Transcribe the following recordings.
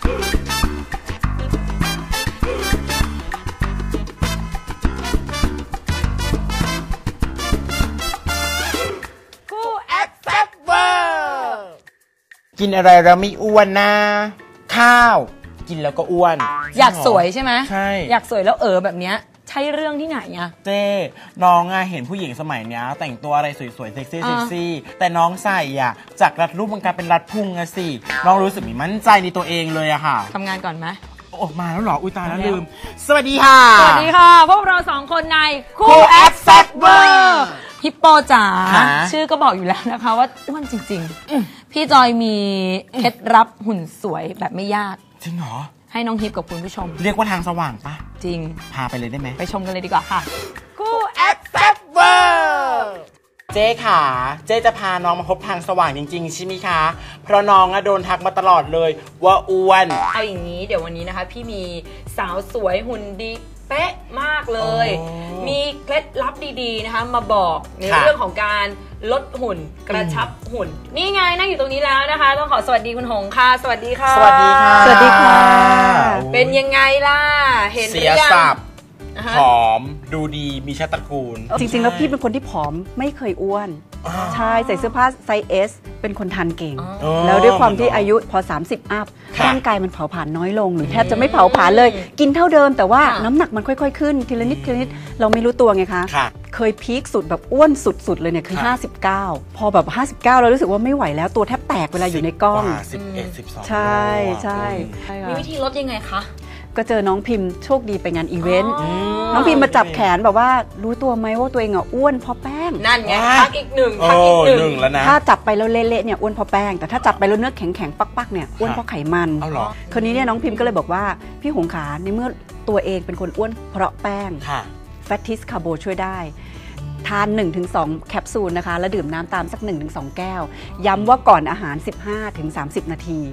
กินอะไรแล้วไม่อ้วนนะข้าวกินแล้วก็อ้วนอยากสวยใช่ไหมใช่อยากสวยแล้วแบบเนี้ยใช่เรื่องที่ไหนอะเจ้น้องเห็นผู้หญิงสมัยนี้แต่งตัวอะไรสวยๆเซ็กซี่แต่น้องใส่จากรัดรูปมันกลายเป็นรัดพุงอะสิน้องรู้สึกมีมั่นใจในตัวเองเลยอะค่ะทำงานก่อนไหมออกมาแล้วเหรออุ้ยตายแล้วลืมสวัสดีค่ะสวัสดีค่ะพวกเรา2คนในคู่แอปแซ่บเวอร์ฮิปโปจ๋าชื่อก็บอกอยู่แล้วนะคะว่าอ้วนจริงๆพี่จอยมีเคล็ดลับหุ่นสวยแบบไม่ยากจริงเหรอให้น้องฮิปกับคุณผู้ชมเรียกว่าทางสว่างปะจริงพาไปเลยได้ไหมไปชมกันเลยดีกว่าค่ะคู่แอปแซ่บเวอร์เจ๊ค่ะเจ๊จะพาน้องมาพบทางสว่างจริงๆใช่ไหมคะเพราะน้องโดนทักมาตลอดเลยว่าอ้วนเอาอย่างนี้เดี๋ยววันนี้นะคะพี่มีสาวสวยหุ่นดีเป๊ะมากเลยมีเคล็ดลับดีๆนะคะมาบอกในเรื่องของการลดหุ่นกระชับหุ่นนี่ไงนั่งอยู่ตรงนี้แล้วนะคะต้องขอสวัสดีคุณหงค่ะสวัสดีค่ะสวัสดีค่ะสวัสดีค่ะเป็นยังไงล่ะเห็นหรือยังผอมดูดีมีชาติตระกูลจริงๆแล้วพี่เป็นคนที่ผอมไม่เคยอ้วนใช่ใส่เสื้อผ้าไซส์ S เป็นคนทานเก่งแล้วด้วยความที่อายุพอ30อัพร่างกายมันเผาผลาญน้อยลงหรือแทบจะไม่เผาผลาญเลยกินเท่าเดิมแต่ว่าน้ำหนักมันค่อยๆขึ้นทีละนิดทีละนิดเราไม่รู้ตัวไงคะเคยพีคสุดแบบอ้วนสุดๆเลยเนี่ยคือ59พอแบบ59เรารู้สึกว่าไม่ไหวแล้วตัวแทบแตกเวลาอยู่ในกล้อง 11 12 ใช่ใช่มีวิธีลดยังไงคะก็เจอน้องพิมพ์โชคดีไปงานอีเวนต์น้องพิมพ์มาจับแขนแบบว่ารู้ตัวไหมว่าตัวเองอ้วนเพราะแป้งนั่นไงพักอีกหนึ่งแล้วนะถ้าจับไปแล้วเละๆเนี่ยอ้วนเพราะแป้งแต่ถ้าจับไปแล้วเนื้อแข็งๆปักๆเนี่ยอ้วนเพราะไขมันคนนี้เนี่ยน้องพิมพ์ก็เลยบอกว่าพี่หงขาในเมื่อตัวเองเป็นคนอ้วนเพราะแป้งแฟตติสคาร์โบช่วยได้ทาน 1-2 แคปซูลนะคะแล้วดื่มน้ำตามสัก 1-2 แก้วย้ำว่าก่อนอาหาร 15-30 นาที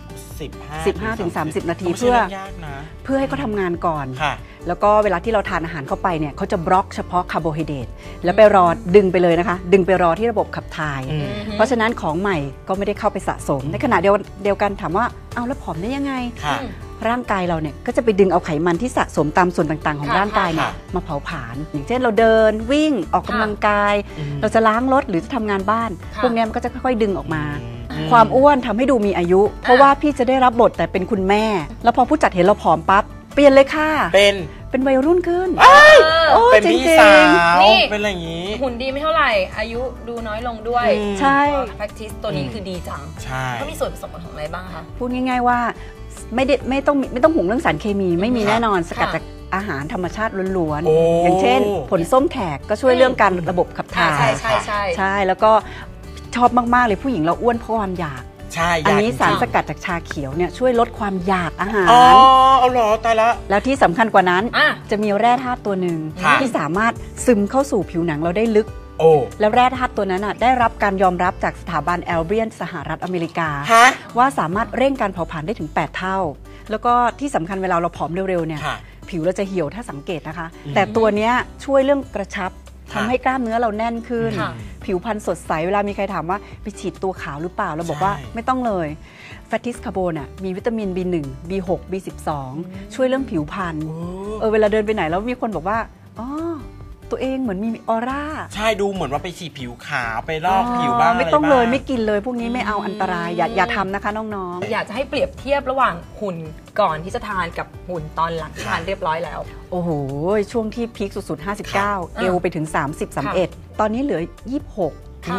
15-30 นาทีเพื่อให้เขาทำงานก่อนแล้วก็เวลาที่เราทานอาหารเข้าไปเนี่ยเขาจะบล็อกเฉพาะคาร์โบไฮเดรตแล้วไปรอดึงไปเลยนะคะดึงไปรอที่ระบบขับถ่ายเพราะฉะนั้นของใหม่ก็ไม่ได้เข้าไปสะสมในขณะเดียวกันถามว่าเอาแล้วผอมได้ยังไงร่างกายเราเนี่ยก็จะไปดึงเอาไขมันที่สะสมตามส่วนต่างๆของร่างกายเนี่ยมาเผาผลาญอย่างเช่นเราเดินวิ่งออกกำลังกายเราจะล้างรถหรือจะทำงานบ้านพวกนี้มันก็จะค่อยๆดึงออกมาความอ้วนทำให้ดูมีอายุเพราะว่าพี่จะได้รับบทแต่เป็นคุณแม่แล้วพอผู้จัดเห็นเราผอมปั๊บเปลี่ยนเลยค่ะเป็นวัยรุ่นขึ้นเป็นพี่สาวเป็นอะไรอย่างนี้หุ่นดีไม่เท่าไหร่อายุดูน้อยลงด้วยใช่ practice ตัวนี้คือดีจังเขามีส่วนผสมของอะไรบ้างคะพูดง่ายๆว่าไม่ต้องห่วงเรื่องสารเคมีไม่มีแน่นอนสกัดจากอาหารธรรมชาติล้วนๆอย่างเช่นผลส้มแขกก็ช่วยเรื่องการระบบขับถ่ายใช่แล้วก็ชอบมากๆเลยผู้หญิงเราอ้วนเพราะความอยากอันนี้สารสกัดจากชาเขียวเนี่ยช่วยลดความอยากอาหารเอาเหรอตายละแล้วที่สำคัญกว่านั้นจะมีแร่ธาตุตัวหนึ่งที่สามารถซึมเข้าสู่ผิวหนังเราได้ลึกแล้วแร่ธาตุตัวนั้นได้รับการยอมรับจากสถาบันแอลเบียนสหรัฐอเมริกาว่าสามารถเร่งการเผาผลาญได้ถึง8เท่าแล้วก็ที่สำคัญเวลาเราผอมเร็วๆเนี่ยผิวเราจะเหี่ยวถ้าสังเกตนะคะแต่ตัวนี้ช่วยเรื่องกระชับทำให้กล้ามเนื้อเราแน่นขึ้นผิวพรรณสดใสเวลามีใครถามว่าไปฉีดตัวขาวหรือเปล่าเราบอกว่าไม่ต้องเลยแฟตติสคาร์โบน่ะมีวิตามิน B1 B6 B12 ช่วยเรื่องผิวพรรณเวลาเดินไปไหนแล้วมีคนบอกว่าอ๋อตัวเองเหมือนมีออร่าใช่ดูเหมือนว่าไปฉีดผิวขาวไปลอกผิวบ้างไม่ต้องเลยไม่กินเลยพวกนี้ไม่เอาอันตรายอย่าทำนะคะน้องๆอยากจะให้เปรียบเทียบระหว่างหุ่นก่อนที่จะทานกับหุ่นตอนหลังทานเรียบร้อยแล้วโอ้โหช่วงที่พีคสุดๆ59เอวไปถึง30-31ตอนนี้เหลือ26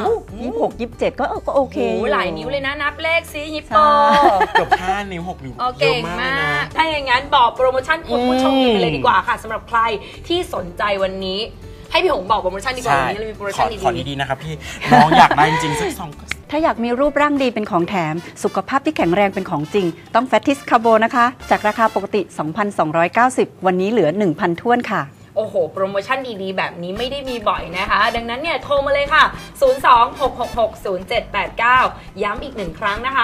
27ก็โอเคหลายนิ้วเลยนะนับเลขซิฮิปโปเกือบ5 นิ้ว6 นิ้วเก่งมากถ้าอย่างนั้นบอกโปรโมชั่นคุณผู้ชมไปเลยดีกว่าค่ะสำหรับใครที่สนใจวันนี้ให้พี่หงบอกโปรโมชั่นดีกว่าวันนี้เรามีโปรโมชั่นดีๆนะครับพี่น้องอยากได้จริงๆสัก2 ถ้าอยากมีรูปร่างดีเป็นของแถมสุขภาพที่แข็งแรงเป็นของจริงต้องแฟตติสคาร์โบนะคะจากราคาปกติ 2,290 วันนี้เหลือ 1,000 ถ้วนค่ะโอโอ้โหโปรโมชั่นดีๆแบบนี้ไม่ได้มีบ่อยนะคะดังนั้นเนี่ยโทรมาเลยค่ะ 026660789 ย้ำอีก1ครั้งนะคะ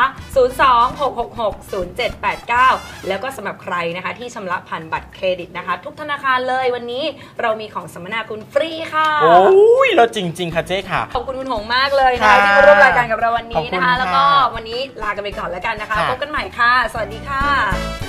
026660789 แล้วก็สำหรับใครนะคะที่ชำระผ่านบัตรเครดิตนะคะทุกธนาคารเลยวันนี้เรามีของสัมมนาคุณฟรีค่ะโอ้ยเราจริงๆค่ะเจ๊ค่ะขอบคุณคุณหงมากเลยนะคะที่มาร่วมรายการกับเราวันนี้นะคะแล้วก็วันนี้ลากันไปก่อนแล้วกันนะคะพบกันใหม่ค่ะสวัสดีค่ะ